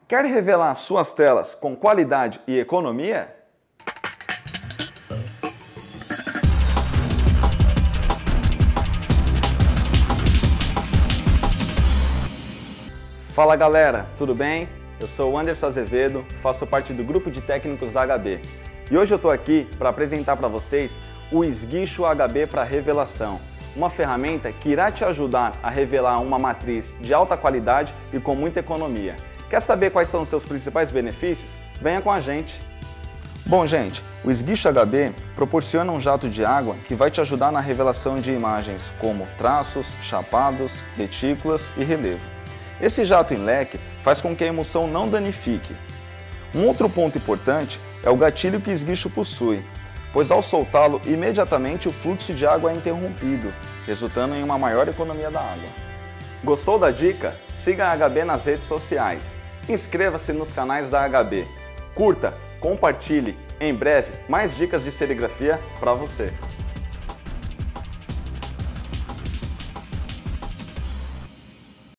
Quer revelar suas telas com qualidade e economia? Fala galera, tudo bem? Eu sou o Anderson Azevedo, faço parte do grupo de técnicos da HB. E hoje eu estou aqui para apresentar para vocês o Esguicho HB para revelação, uma ferramenta que irá te ajudar a revelar uma matriz de alta qualidade e com muita economia. Quer saber quais são os seus principais benefícios? Venha com a gente! Bom gente, o Esguicho HB proporciona um jato de água que vai te ajudar na revelação de imagens como traços, chapados, retículas e relevo. Esse jato em leque faz com que a emulsão não danifique. Um outro ponto importante é o gatilho que o esguicho possui, pois ao soltá-lo, imediatamente o fluxo de água é interrompido, resultando em uma maior economia da água. Gostou da dica? Siga a HB nas redes sociais. Inscreva-se nos canais da HB. Curta, compartilhe. Em breve, mais dicas de serigrafia para você.